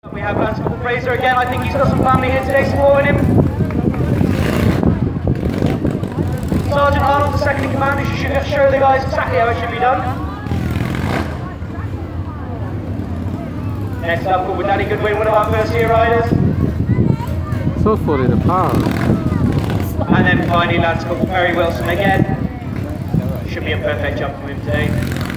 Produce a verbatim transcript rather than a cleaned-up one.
We have Lance Corporal Fraser again. I think he's got some family here today supporting him. Sergeant Arnold, the second in command, you should show the guys exactly how it should be done. Next up, Corporal Danny Goodwin, one of our first year riders. So falling apart. And then finally, Lance Corporal Perry Wilson again. Should be a perfect jump for him today.